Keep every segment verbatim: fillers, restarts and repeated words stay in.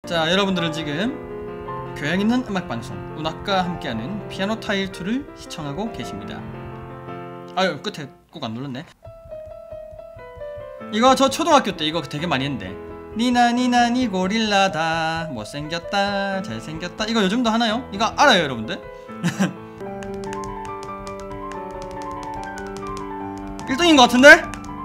자, 여러분들은 지금 교양있는 음악방송 운악과 함께하는 피아노 타일 이를 시청하고 계십니다. 아유, 끝에 꼭 안 눌렀네. 이거 저 초등학교 때 이거 되게 많이 했는데, 니나 니나 니 고릴라다, 못생겼다 잘생겼다, 이거 요즘도 하나요? 이거 알아요 여러분들? 일 등인 것 같은데?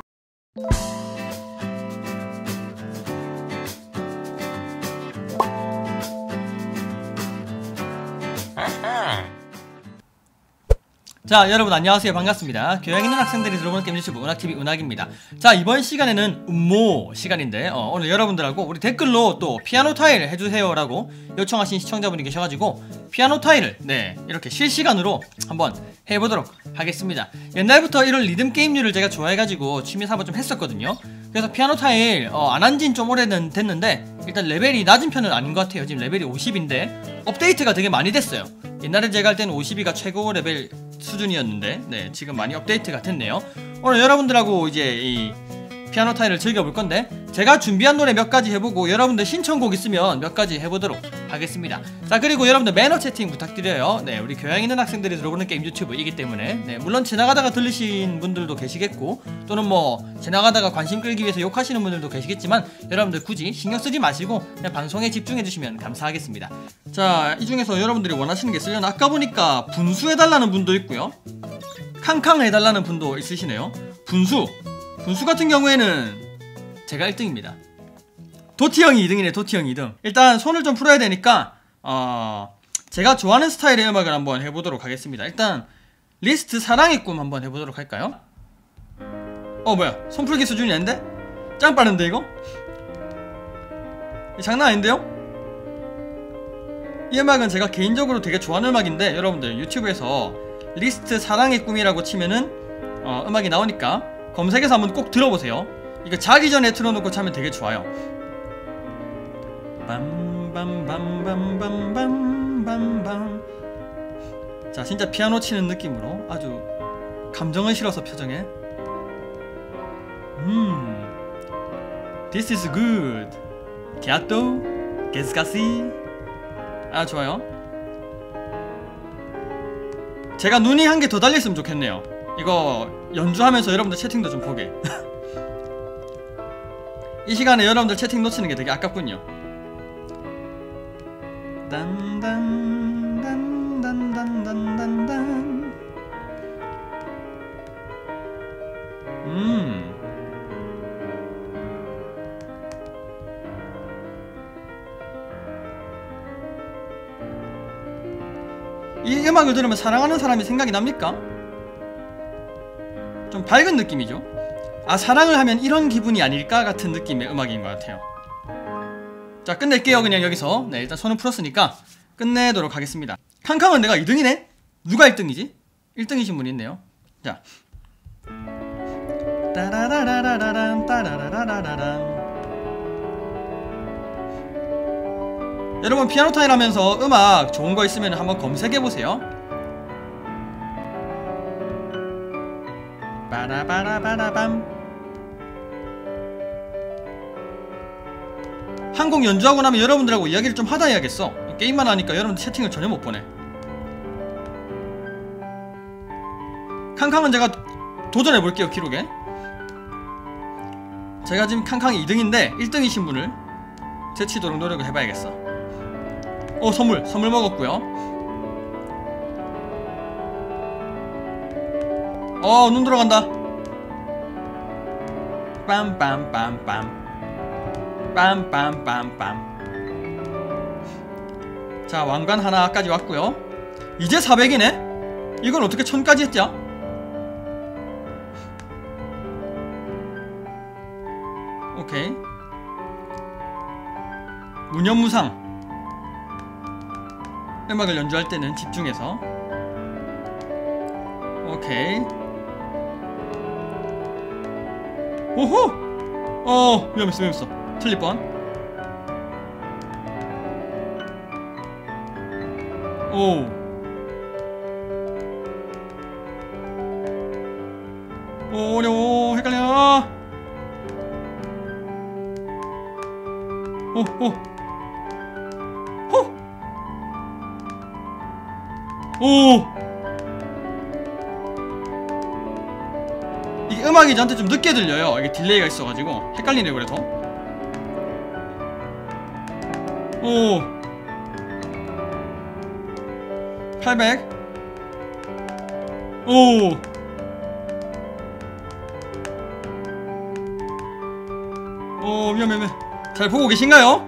자, 여러분 안녕하세요. 반갑습니다. 교양있는 학생들이 들어보는 게임 유튜브 운악티비 운악입니다. 자, 이번 시간에는 음모 시간인데 어, 오늘 여러분들하고 우리 댓글로 또 피아노 타일 해주세요 라고 요청하신 시청자분이 계셔가지고 피아노 타일을 네 이렇게 실시간으로 한번 해보도록 하겠습니다. 옛날부터 이런 리듬 게임류를 제가 좋아해가지고 취미삼아 좀 했었거든요. 그래서 피아노 타일 어, 안 한지는 좀 오래됐는데 일단 레벨이 낮은 편은 아닌 것 같아요. 지금 레벨이 오십인데 업데이트가 되게 많이 됐어요. 옛날에 제가 할 때는 오십이가 최고 레벨 수준이었는데 네 지금 많이 업데이트가 됐네요. 오늘 여러분들하고 이제 이 피아노 타일을 즐겨볼 건데, 제가 준비한 노래 몇 가지 해보고 여러분들 신청곡 있으면 몇 가지 해보도록 하겠습니다. 자, 그리고 여러분들 매너 채팅 부탁드려요. 네, 우리 교양 있는 학생들이 들어보는 게임 유튜브이기 때문에 네, 물론 지나가다가 들으신 분들도 계시겠고 또는 뭐 지나가다가 관심 끌기 위해서 욕하시는 분들도 계시겠지만 여러분들 굳이 신경 쓰지 마시고 그냥 방송에 집중해 주시면 감사하겠습니다. 자, 이 중에서 여러분들이 원하시는 게 있으려나? 아까 보니까 분수 해달라는 분도 있고요, 캉캉 해달라는 분도 있으시네요. 분수 분수 같은 경우에는 제가 일 등입니다. 도티형이 이 등이네. 도티형이 이 등. 일단 손을 좀 풀어야 되니까 어... 제가 좋아하는 스타일의 음악을 한번 해보도록 하겠습니다. 일단 리스트 사랑의 꿈 한번 해보도록 할까요? 어 뭐야, 손풀기 수준이 아닌데? 짱 빠른데 이거? 장난 아닌데요? 이 음악은 제가 개인적으로 되게 좋아하는 음악인데 여러분들 유튜브에서 리스트 사랑의 꿈이라고 치면은 어, 음악이 나오니까 검색해서 한번 꼭 들어보세요. 이거 자기 전에 틀어놓고 자면 되게 좋아요. 빰빰빰빰빰빰빰빰. 자, 진짜 피아노 치는 느낌으로 아주 감정을 실어서 표정에 음 This is good. Gato, Gescasi. 아, 좋아요. 제가 눈이 한 개 더 달렸으면 좋겠네요. 이거 연주하면서 여러분들 채팅도 좀 보게. 이 시간에 여러분들 채팅 놓치는 게 되게 아깝군요. 딴딴딴딴딴딴딴딴. 음. 이 음악을 들으면 사랑하는 사람이 생각이 납니까? 좀 밝은 느낌이죠. 아, 사랑을 하면 이런 기분이 아닐까 같은 느낌의 음악인 것 같아요. 자, 끝낼게요 그냥 여기서. 네, 일단 손을 풀었으니까 끝내도록 하겠습니다. 캉캉은 내가 이 등이네? 누가 일 등이지? 일 등이신 분이 있네요. 자, 따라라라라란 따라라라라란. 여러분 피아노 타일 하면서 음악 좋은 거 있으면 한번 검색해보세요. 빠라바라바라밤. 한 곡 연주하고 나면 여러분들하고 이야기를 좀 하다 해야겠어. 게임만 하니까 여러분들 채팅을 전혀 못 보내. 캉캉은 제가 도전해볼게요. 기록에 제가 지금 캉캉이 이 등인데 일 등이신 분을 제치도록 노력을 해봐야겠어. 오, 선물 선물 먹었고요. 어, 눈 들어간다. 빰빰빰빰 빰빰빰빰. 자, 왕관 하나까지 왔고요. 이제 사백이네? 이걸 어떻게 천까지 했죠? 오케이. 무념무상. 음악을 연주할 때는 집중해서. 오케이. 오호! 어, 위험했어 위험했어. 틀릴 뻔. 오. 오, 어려워. 헷갈려. 오, 오. 오! 이게 음악이 저한테 좀 늦게 들려요. 이게 딜레이가 있어가지고 헷갈리네요. 그래서 오! 팔백. 오! 오, 위험해, 위험해. 잘 보고 계신가요?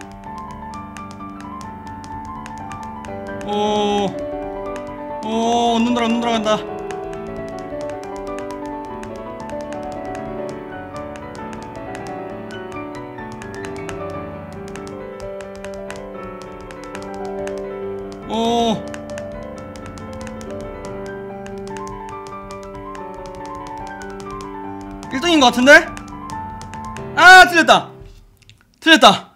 오, 오, 눈 돌아, 눈 돌아간다. 오, 일 등인 것 같은데? 아, 틀렸다. 틀렸다.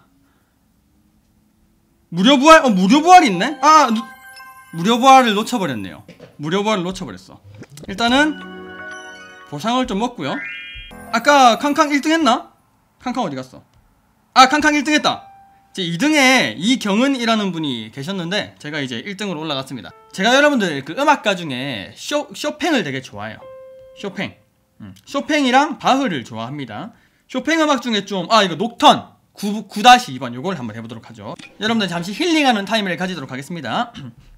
무료 부활? 어, 무료 부활이 있네? 아, 누, 무료 부활을 놓쳐버렸네요. 무료 부활을 놓쳐버렸어. 일단은 보상을 좀 먹고요. 아까 캉캉 일 등 했나? 캉캉 어디 갔어? 아, 캉캉 일 등 했다. 이제 이 등에 이경은이라는 분이 계셨는데 제가 이제 일 등으로 올라갔습니다. 제가 여러분들 그 음악가 중에 쇼, 쇼팽을 되게 좋아해요. 쇼팽. 음, 쇼팽이랑 바흐를 좋아합니다. 쇼팽 음악 중에 좀, 아, 이거 녹턴 구 이 번 요걸 한번 해보도록 하죠. 여러분들 잠시 힐링하는 타임을 가지도록 하겠습니다.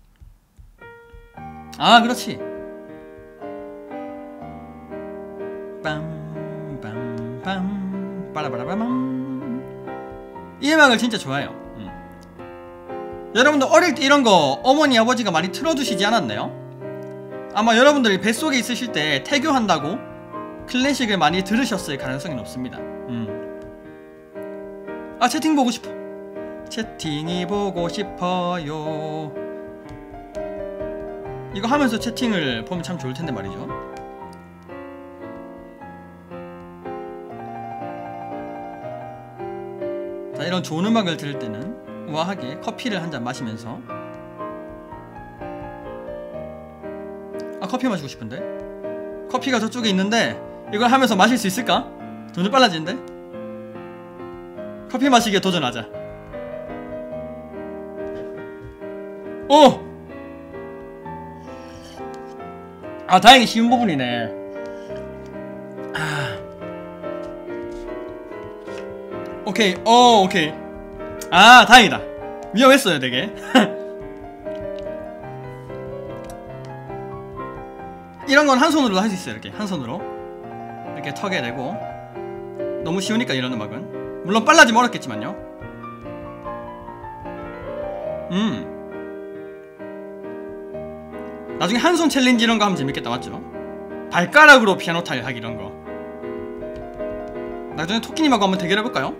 아, 그렇지. 빰빰빰 빠라바라밤. 이 음악을 진짜 좋아해요. 음. 여러분들 어릴 때 이런 거 어머니 아버지가 많이 틀어주시지 않았나요? 아마 여러분들이 뱃속에 있으실 때 태교한다고 클래식을 많이 들으셨을 가능성이 높습니다. 음. 아, 채팅 보고 싶어. 채팅이 보고 싶어요. 이거 하면서 채팅을 보면 참 좋을 텐데 말이죠. 자, 이런 좋은 음악을 들을 때는 우아하게 커피를 한 잔 마시면서, 아, 커피 마시고 싶은데? 커피가 저쪽에 있는데 이걸 하면서 마실 수 있을까? 점점 빨라지는데? 커피 마시기에 도전하자. 오! 아, 다행히 쉬운 부분이네. 아. 오케이, 어, 오케이. 아, 다행이다. 위험했어요, 되게. 이런 건 한 손으로 할 수 있어요. 이렇게 한 손으로 이렇게 턱에 대고. 너무 쉬우니까 이런 음악은. 물론 빨라지면 어렵겠지만요. 음 나중에 한 손 챌린지 이런 거 하면 재밌겠다. 맞죠? 발가락으로 피아노 타일 하기 이런 거. 나중에 토끼님하고 한번 대결해볼까요?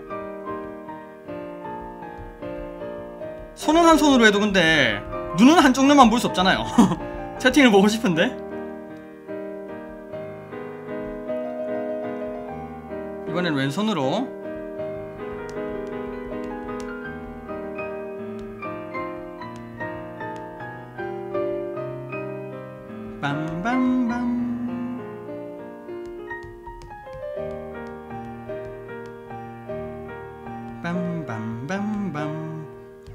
손은 한 손으로 해도 근데 눈은 한쪽 눈만 볼 수 없잖아요. 채팅을 보고 싶은데. 이번엔 왼손으로. 빰빰빰 빰빰빰빰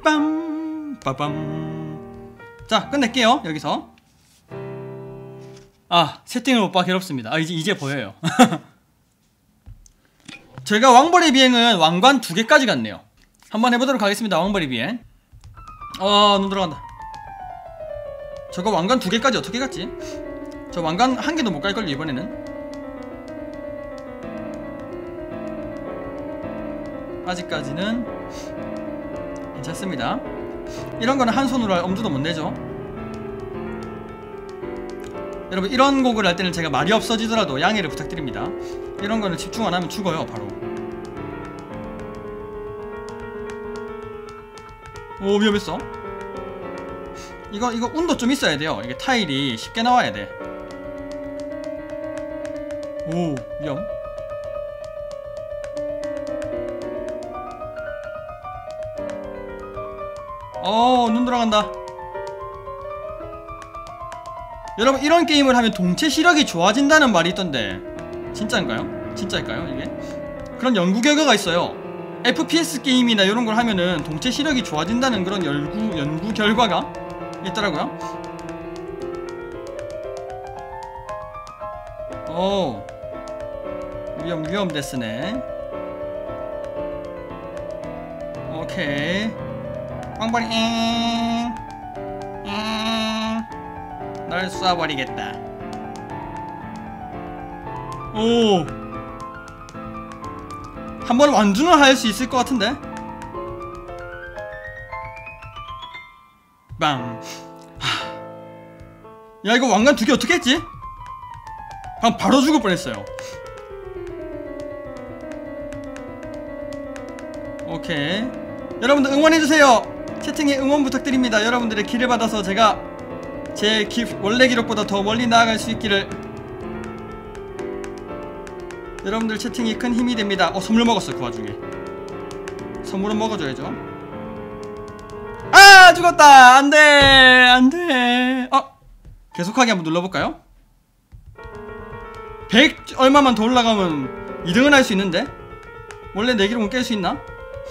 빰빠밤. 자, 끝낼게요. 여기서. 아, 채팅을 못 봐. 괴롭습니다. 아, 이제 이제 보여요. 제가 왕벌의 비행은 왕관 두 개까지 갔네요. 한번 해보도록 하겠습니다. 왕벌의 비행. 어, 눈 들어간다. 저거 왕관 두 개까지 어떻게 갔지? 저 왕관 한 개도 못 갈걸요, 이번에는. 아직까지는 괜찮습니다. 이런 거는 한 손으로 할 엄두도 못 내죠. 여러분, 이런 곡을 할 때는 제가 말이 없어지더라도 양해를 부탁드립니다. 이런 거는 집중 안 하면 죽어요, 바로. 오, 위험했어. 이거 이거 운도 좀 있어야 돼요. 이게 타일이 쉽게 나와야 돼. 오, 위험. 어, 눈 돌아간다. 여러분, 이런 게임을 하면 동체 시력이 좋아진다는 말이 있던데 진짜인가요? 진짜일까요, 이게? 그런 연구 결과가 있어요. 에프피에스 게임이나 이런 걸 하면은 동체 시력이 좋아진다는 그런 연구, 연구 결과가 있더라고요. 오 위험 위험 됐으네. 오케이 빵빵이 엥. 엥. 널 쏴버리겠다. 오 한번 완주는 할 수 있을 것 같은데. 빵. 하. 야 이거 왕관 두 개 어떻게 했지? 방금 바로 죽을 뻔했어요. 오케이 여러분들 응원해주세요. 채팅에 응원 부탁드립니다. 여러분들의 기를 받아서 제가 제 기, 원래 기록보다 더 멀리 나아갈 수 있기를. 여러분들 채팅이 큰 힘이 됩니다. 어 선물 먹었어. 그 와중에 선물은 먹어줘야죠. 아 죽었다. 안돼 안돼. 어 계속하기 한번 눌러볼까요? 백 얼마만 더 올라가면 이 등은 할 수 있는데 원래 내 기록은 깰 수 있나?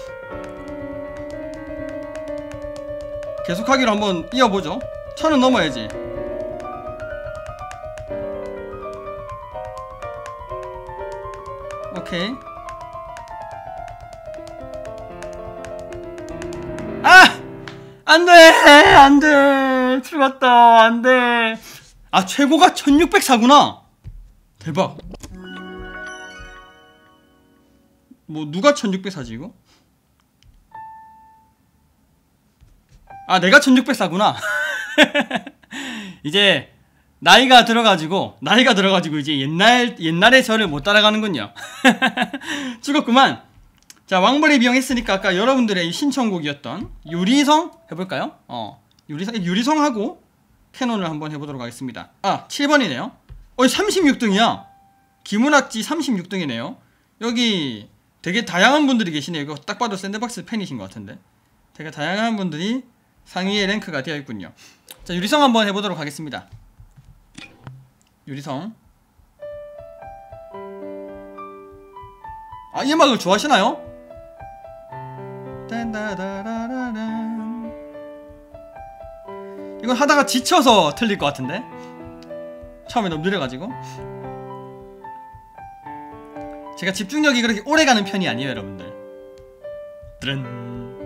계속하기로 한번 이어보죠. 천은 넘어야지. 오케이. 아! 안돼! 안돼! 죽었다. 안돼. 아 최고가 천육백사구나. 대박. 뭐 누가 천육백사지 이거? 아 내가 천육백사구나. 이제 나이가 들어가지고 나이가 들어가지고 이제 옛날 옛날의 저를 못 따라가는군요. 죽었구만. 자 왕벌의 비용 했으니까 아까 여러분들의 신청곡이었던 유리성 해볼까요? 어 유리성 유리성하고 캐논을 한번 해보도록 하겠습니다. 아 칠 번이네요. 어 삼십육 등이야. 기문학지 삼십육 등이네요. 여기 되게 다양한 분들이 계시네요. 이거 딱 봐도 샌드박스 팬이신 것 같은데 되게 다양한 분들이 상위에 랭크가 되어 있군요. 자 유리성 한번 해보도록 하겠습니다. 유리성. 아 이 음악을 좋아하시나요? 딴다다라라란. 이건 하다가 지쳐서 틀릴 것 같은데 처음에 너무 느려가지고. 제가 집중력이 그렇게 오래가는 편이 아니에요 여러분들. 드른.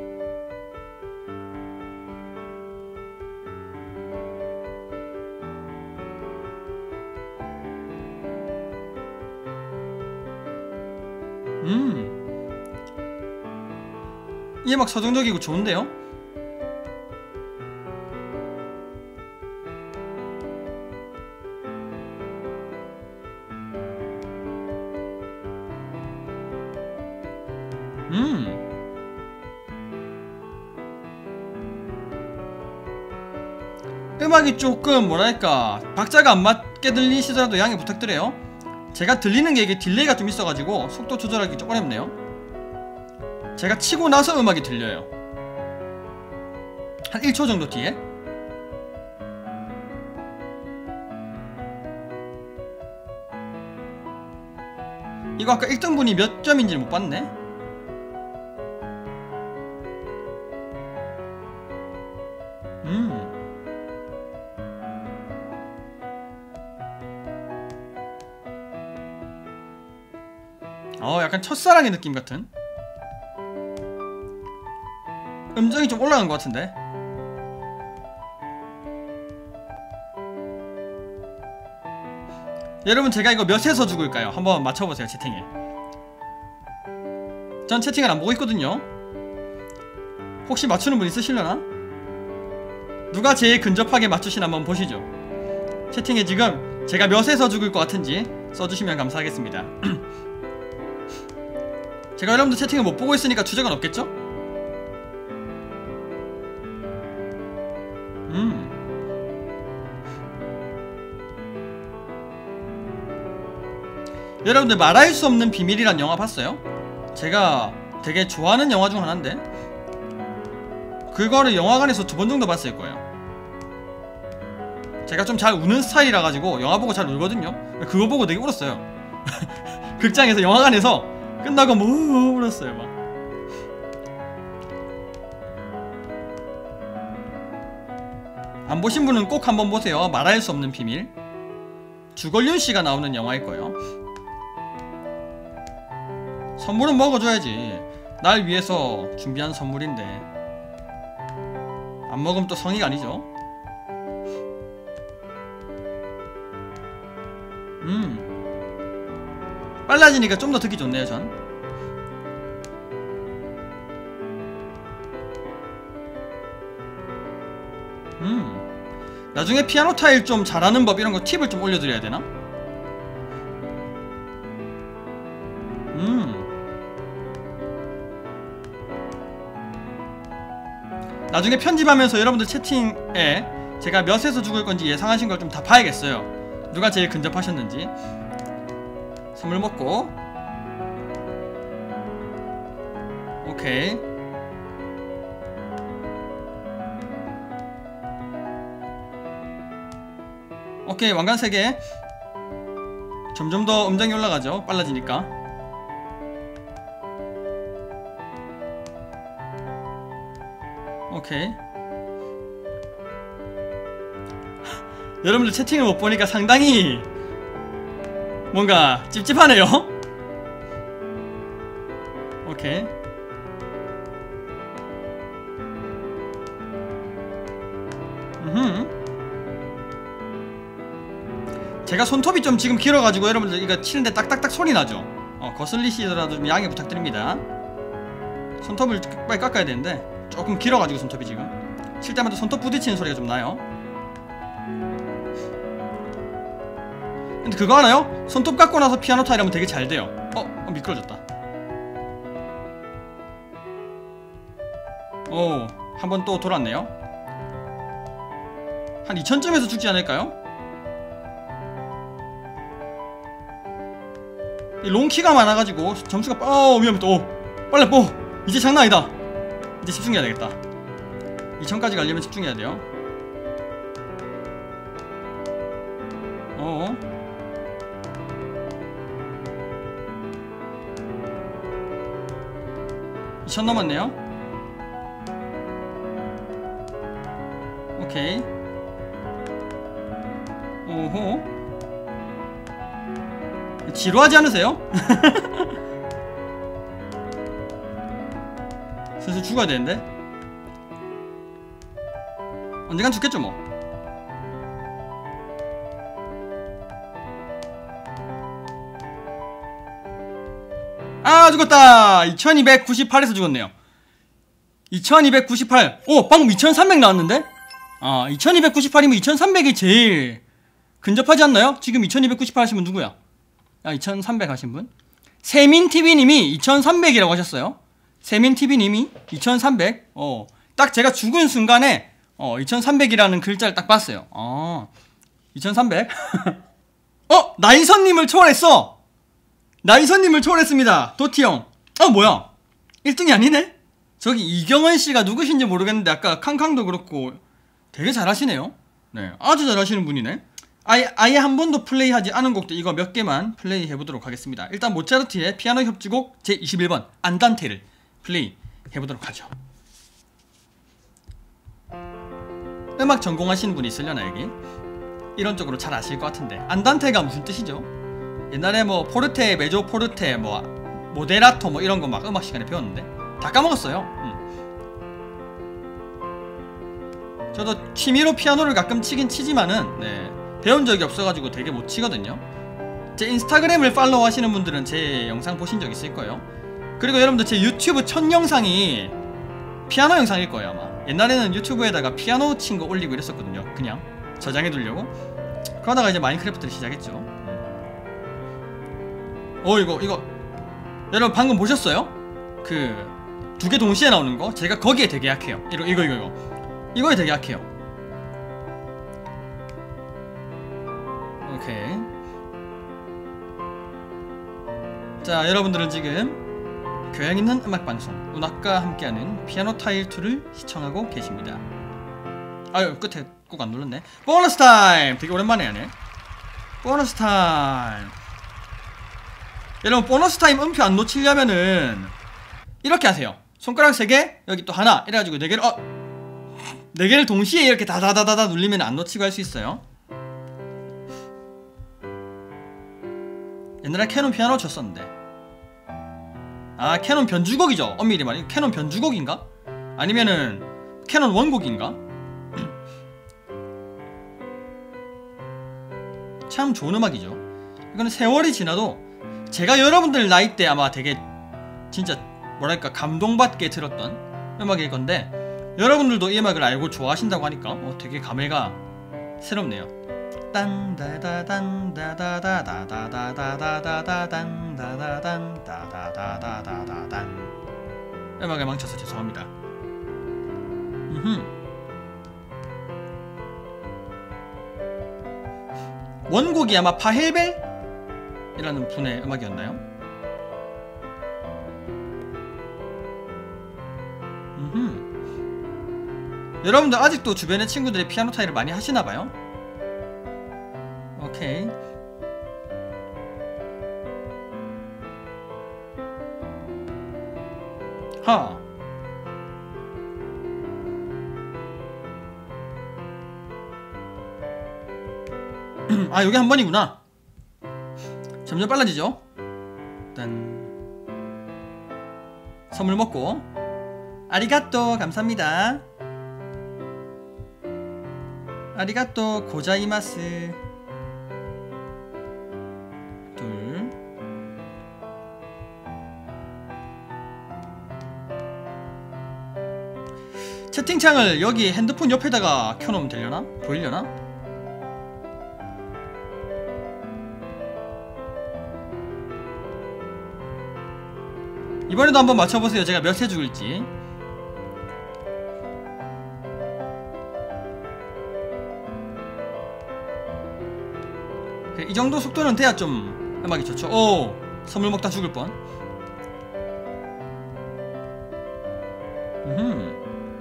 음. 이 음악 서정적이고 좋은데요? 음. 음악이 조금 뭐랄까 박자가 안 맞게 들리시더라도 양해 부탁드려요. 제가 들리는 게 이게 딜레이가 좀 있어가지고 속도 조절하기 좀 어렵네요. 제가 치고 나서 음악이 들려요. 한 일 초 정도 뒤에. 이거 아까 일 등분이 몇 점인지 못 봤네. 음. 어 약간 첫사랑의 느낌 같은. 음정이 좀 올라간 것 같은데. 여러분 제가 이거 몇에서 죽을까요? 한번 맞춰보세요 채팅에. 전 채팅을 안 보고 있거든요. 혹시 맞추는 분 있으시려나? 누가 제일 근접하게 맞추시나 한번 보시죠. 채팅에 지금 제가 몇에서 죽을 것 같은지 써주시면 감사하겠습니다. 제가 여러분들 채팅을 못 보고 있으니까 추적은 없겠죠? 음. 여러분들 말할 수 없는 비밀이란 영화 봤어요? 제가 되게 좋아하는 영화 중 하나인데 그거를 영화관에서 두 번 정도 봤을 거예요. 제가 좀 잘 우는 스타일이라 가지고 영화 보고 잘 울거든요. 그거 보고 되게 울었어요. 극장에서 영화관에서 끝나고 뭐 울었어요 막. 안 보신 분은 꼭 한번 보세요. 말할 수 없는 비밀. 주걸륜 씨가 나오는 영화일 거예요. 선물은 먹어줘야지. 날 위해서 준비한 선물인데 안 먹으면 또 성의가 아니죠. 음 빨라지니까 좀 더 듣기 좋네요. 전 음 나중에 피아노 타일 좀 잘하는 법 이런거 팁을 좀 올려드려야 되나? 음 나중에 편집하면서 여러분들 채팅에 제가 몇에서 죽을 건지 예상하신 걸 좀 다 봐야겠어요. 누가 제일 근접하셨는지. 선물 먹고 오케이. 오케이 왕관 세 개. 점점 더 음정이 올라가죠. 빨라지니까. 오케이. 여러분들 채팅을 못 보니까 상당히 뭔가 찝찝하네요. 오케이. 음흠. 제가 손톱이 좀 지금 길어가지고 여러분들 이거 치는데 딱딱딱 소리 나죠? 어, 거슬리시더라도 좀 양해 부탁드립니다. 손톱을 빨리 깎아야 되는데 조금 길어가지고 손톱이 지금 칠 때마다 손톱 부딪히는 소리가 좀 나요. 근데 그거 알아요? 손톱 깎고 나서 피아노 타일 하면 되게 잘 돼요. 어? 어 미끄러졌다. 오, 한 번 또 돌았네요. 한 이천점에서 죽지 않을까요? 이 롱키가 많아가지고 점수가 어 위험했다. 오 빨리 뽀 이제 장난 아니다. 이제 집중해야 되겠다. 이천까지 가려면 집중해야 돼요. 어어 이천 넘었네요. 오케이. 오호 지루하지 않으세요? 슬슬 죽어야 되는데 언젠간 죽겠죠 뭐. 아 죽었다. 이천이백구십팔에서 죽었네요. 이천이백구십팔. 오 방금 이천삼백 나왔는데? 아 이천이백구십팔이면 이천삼백이 제일 근접하지 않나요? 지금 이천이백구십팔 하신 분 누구야? 아 이천삼백 하신 분? 세민티비님이 이천삼백이라고 하셨어요. 세민티비님이 이천삼백. 어 딱 제가 죽은 순간에 어 이천삼백이라는 글자를 딱 봤어요. 아 이천삼백. 어 나이선님을 초월했어. 나이선님을 초월했습니다. 도티형. 어 뭐야 일 등이 아니네? 저기 이경원씨가 누구신지 모르겠는데 아까 캉캉도 그렇고 되게 잘하시네요. 네 아주 잘하시는 분이네. 아예, 아예 한 번도 플레이하지 않은 곡도 이거 몇 개만 플레이 해보도록 하겠습니다. 일단 모차르트의 피아노 협주곡 제이십일 번 안단테를 플레이 해보도록 하죠. 음악 전공하시는 분이 있으려나 여기? 이런 쪽으로 잘 아실 것 같은데 안단테가 무슨 뜻이죠? 옛날에 뭐 포르테, 메조 포르테, 뭐 모데라토 뭐 이런 거 막 음악 시간에 배웠는데 다 까먹었어요. 음. 저도 취미로 피아노를 가끔 치긴 치지만은 네, 배운 적이 없어가지고 되게 못 치거든요. 제 인스타그램을 팔로우 하시는 분들은 제 영상 보신 적 있을 거예요. 그리고 여러분들 제 유튜브 첫 영상이 피아노 영상일 거예요 아마. 옛날에는 유튜브에다가 피아노 친 거 올리고 이랬었거든요. 그냥 저장해 두려고. 그러다가 이제 마인크래프트를 시작했죠. 어 이거 이거 여러분 방금 보셨어요? 그 두 개 동시에 나오는 거? 제가 거기에 되게 약해요. 이거 이거 이거 이거 이거에 되게 약해요. 오케이. 자 여러분들은 지금 교양있는 음악방송 운악과 함께하는 피아노 타일 이를 시청하고 계십니다. 아유 끝에 꼭 안 눌렀네. 보너스 타임! 되게 오랜만에 하네. 보너스 타임. 여러분 보너스 타임 음표 안 놓치려면은 이렇게 하세요. 손가락 세 개 여기 또 하나 이래가지고 네 개를 어! 네 개를 동시에 이렇게 다다다다다 눌리면 안 놓치고 할 수 있어요. 옛날에 캐논 피아노 쳤었는데. 아 캐논 변주곡이죠. 엄밀히 말해 캐논 변주곡인가? 아니면은 캐논 원곡인가? 참 좋은 음악이죠. 이거는 세월이 지나도 제가 여러분들 나이 때 아마 되게 진짜 뭐랄까 감동받게 들었던 음악일 건데, 여러분들도 이 음악을 알고 좋아하신다고 하니까 어, 되게 감회가 새롭네요. 딴다다단다다다다다다다단다다단다다다다다단. 음악을 망쳐서 죄송합니다. 음흠. 원곡이 아마 파헬벨이라는 분의 음악이었나요? 음흠. 여러분들 아직도 주변의 친구들이 피아노 타일을 많이 하시나봐요? 오케이. 하. 아 여기 한 번이구나. 점점 빨라지죠? 딴. 선물 먹고. 아리가또 감사합니다. 아리가또 고자이마스. 둘. 채팅창을 여기 핸드폰 옆에다가 켜놓으면 되려나? 보이려나? 이번에도 한번 맞춰보세요. 제가 몇 세 죽을지. 이 정도 속도는 돼야 좀 음악이 좋죠. 오! 선물 먹다 죽을 뻔. 음흠.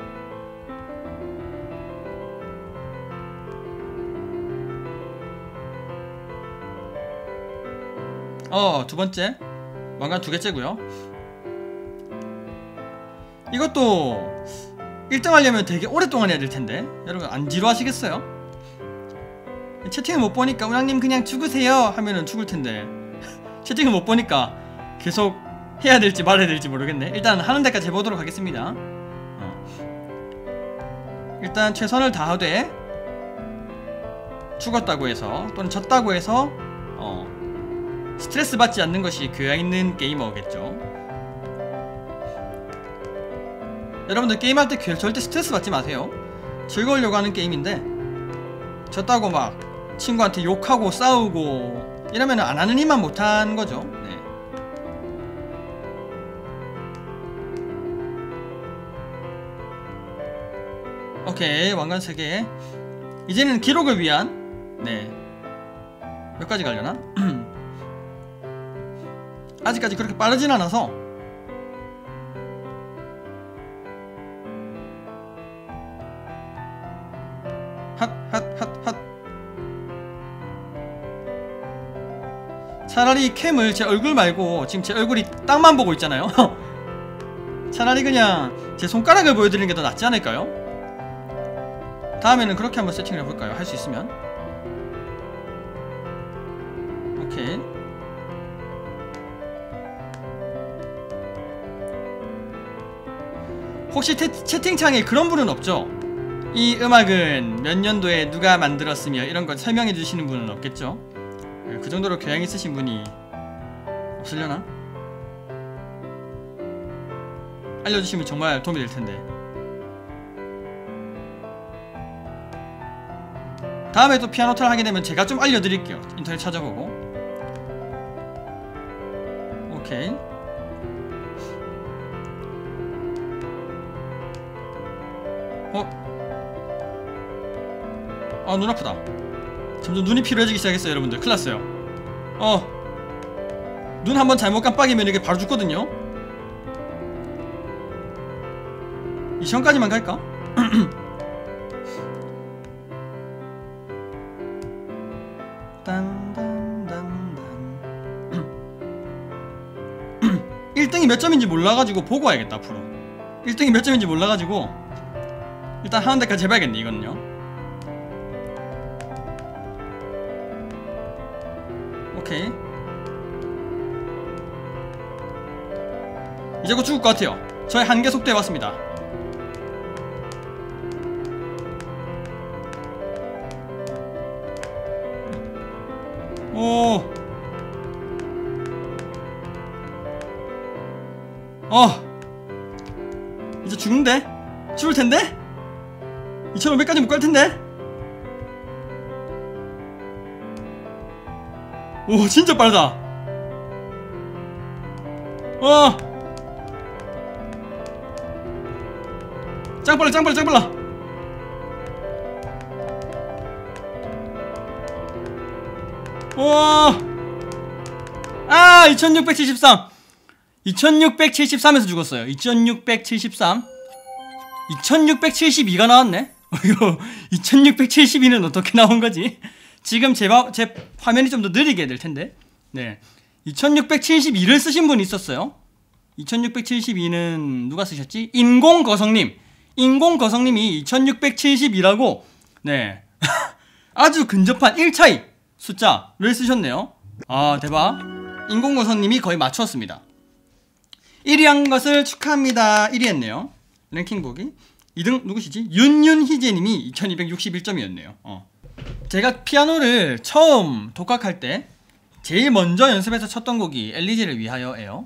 어, 두 번째. 왕관 두 개째고요. 이것도 일 등 하려면 되게 오랫동안 해야 될 텐데 여러분 안 지루하시겠어요? 채팅을 못 보니까 운항님 그냥 죽으세요 하면은 죽을 텐데 채팅을 못 보니까 계속 해야 될지 말아야 될지 모르겠네. 일단 하는 데까지 해보도록 하겠습니다. 어. 일단 최선을 다하되 죽었다고 해서 또는 졌다고 해서 어, 스트레스 받지 않는 것이 교양 있는 게이머겠죠. 여러분들 게임할 때 절대 스트레스 받지 마세요. 즐거우려고 하는 게임인데 졌다고 막 친구한테 욕하고 싸우고 이러면 안 하는 힘만 못한 거죠. 네. 오케이 왕관 세 개. 이제는 기록을 위한 네. 몇 가지 가려나? 아직까지 그렇게 빠르진 않아서 핫핫핫핫. 차라리 캠을 제 얼굴 말고 지금 제 얼굴이 땅만 보고 있잖아요. 차라리 그냥 제 손가락을 보여드리는 게 더 낫지 않을까요? 다음에는 그렇게 한번 세팅을 해볼까요? 할 수 있으면. 오케이. 혹시 태, 채팅창에 그런 분은 없죠? 이 음악은 몇 년도에 누가 만들었으며 이런 거 설명해 주시는 분은 없겠죠? 그 정도로 교양 있으신 분이 없으려나? 알려주시면 정말 도움이 될 텐데. 다음에 또 피아노 탈 하게 되면 제가 좀 알려드릴게요. 인터넷 찾아보고. 오케이. 어? 아, 눈 아프다. 점점 눈이 피로해지기 시작했어요, 여러분들. 큰일 났어요. 어. 눈 한번 잘못 깜빡이면 이게 바로 죽거든요? 이 시간까지만 갈까? 일 등이 몇 점인지 몰라가지고 보고 와야겠다, 앞으로. 일 등이 몇 점인지 몰라가지고 일단 하는 데까지 해봐야겠네, 이거는요. 오케이. 이제 곧 죽을 것 같아요. 저의 한계 속도에 왔습니다. 오. 어. 이제 죽는데? 죽을 텐데? 이천오백까지 못 갈 텐데? 오, 진짜 빠르다. 와. 짱 빨라, 짱 빨라, 짱 빨라. 와. 아, 이천육백칠십삼. 이천육백칠십삼에서 죽었어요. 이천육백칠십삼. 이천육백칠십이가 나왔네? 이거 이천육백칠십이는 어떻게 나온 거지? 지금 제, 바, 제 화면이 좀 더 느리게 될 텐데. 네. 이천육백칠십이를 쓰신 분이 있었어요. 이천육백칠십이는 누가 쓰셨지? 인공거성님. 인공거성님이 이천육백칠십이라고 네. 아주 근접한 일 차이 숫자를 쓰셨네요. 아, 대박. 인공거성님이 거의 맞추었습니다. 일 위 한 것을 축하합니다. 일 위 했네요. 랭킹 보기. 이 등 누구시지? 윤윤희재님이 이천이백육십일 점이었네요. 어. 제가 피아노를 처음 독학할 때 제일 먼저 연습해서 쳤던 곡이 엘리제를 위하여예요.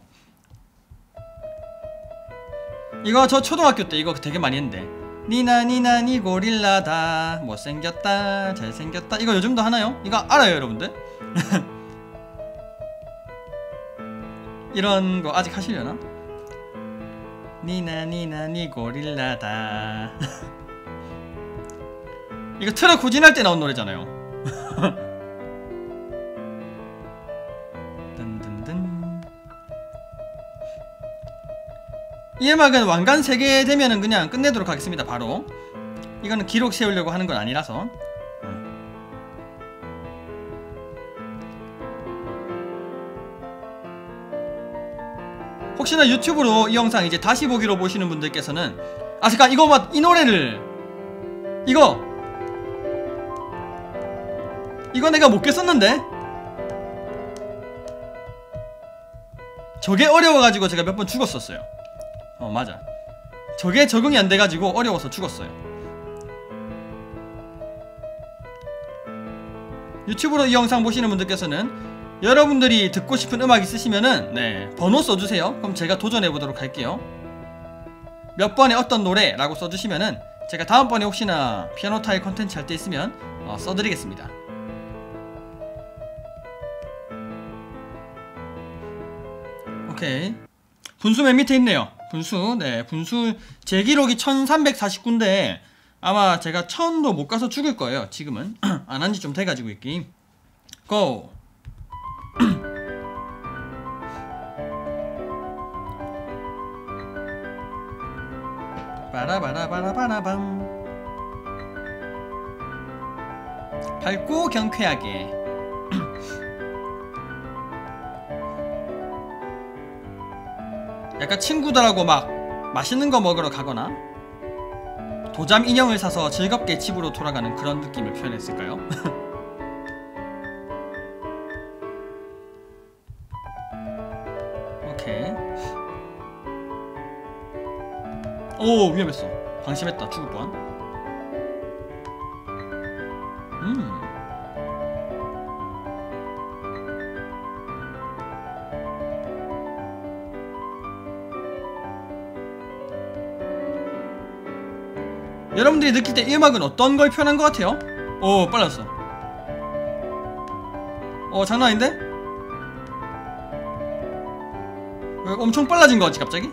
이거 저 초등학교 때 이거 되게 많이 했는데. 니나 니나 니 고릴라다 못생겼다 잘생겼다. 이거 요즘도 하나요? 이거 알아요 여러분들? 이런 거 아직 하시려나? 니나 니나 니 고릴라다. 이거 트럭 후진할 때 나온 노래잖아요. 든든든. 이 음악은 왕관 세 개 되면은 그냥 끝내도록 하겠습니다. 바로 이거는 기록 세우려고 하는 건 아니라서. 혹시나 유튜브로 이 영상 이제 다시 보기로 보시는 분들께서는 아 잠깐 이거 막 이 노래를 이거 이거 내가 못 깼었는데 저게 어려워가지고 제가 몇 번 죽었었어요. 어 맞아 저게 적응이 안 돼가지고 어려워서 죽었어요. 유튜브로 이 영상 보시는 분들께서는 여러분들이 듣고 싶은 음악 있으시면은 네 번호 써주세요. 그럼 제가 도전해보도록 할게요. 몇 번에 어떤 노래라고 써주시면은 제가 다음번에 혹시나 피아노 타일 컨텐츠 할 때 있으면 어, 써드리겠습니다. 오케이 분수 맨 밑에 있네요. 분수 네 분수 제 기록이 천삼백사십구인데 아마 제가 천도 못 가서 죽을 거예요. 지금은 안 한지 좀 돼가지고 이 게임 고! 빠라바라바라바라밤 밝고 경쾌하게 약간 친구들하고 막 맛있는 거 먹으러 가거나 도잠 인형을 사서 즐겁게 집으로 돌아가는 그런 느낌을 표현했을까요? 오케이. 오 위험했어. 방심했다. 죽을 뻔. 음. 여러분들이 느낄 때 이 음악은 어떤 걸 표현한 것 같아요? 오 빨랐어. 어 장난 아닌데? 왜 엄청 빨라진 거 같지 갑자기?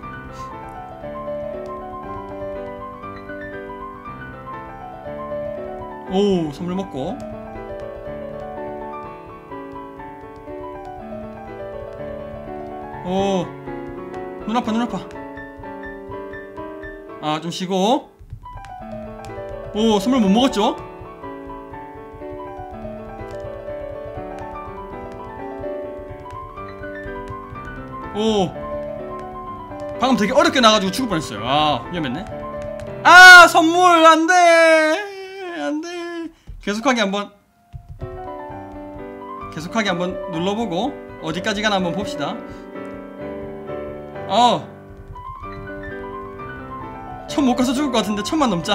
오 선물 먹고 오 눈 아파 눈 아파. 아 좀 쉬고 오 선물 못 먹었죠? 오 방금 되게 어렵게 나가지고 죽을 뻔했어요. 아 위험했네. 아 선물 안돼 안돼. 계속하게 한번 계속하게 한번 눌러보고 어디까지 가나 한번 봅시다. 어 천 못 가서 죽을 것 같은데 천만 넘자.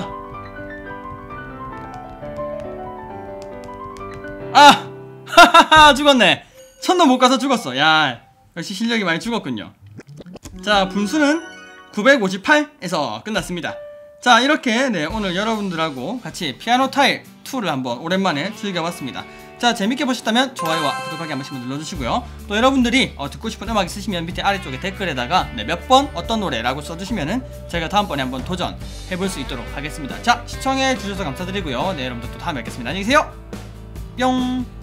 아! 하하하 죽었네. 천도 못 가서 죽었어. 야 역시 실력이 많이 죽었군요. 자 분수는 구백오십팔에서 끝났습니다. 자 이렇게 네 오늘 여러분들하고 같이 피아노 타일 이를 한번 오랜만에 즐겨봤습니다. 자 재밌게 보셨다면 좋아요와 구독하기 한 번씩 눌러주시고요. 또 여러분들이 어, 듣고 싶은 음악 있으시면 밑에 아래쪽에 댓글에다가 네, 몇 번 어떤 노래라고 써주시면은 제가 다음번에 한번 도전해볼 수 있도록 하겠습니다. 자 시청해주셔서 감사드리고요. 네 여러분들 또 다음에 뵙겠습니다. 안녕히 계세요. 뿅.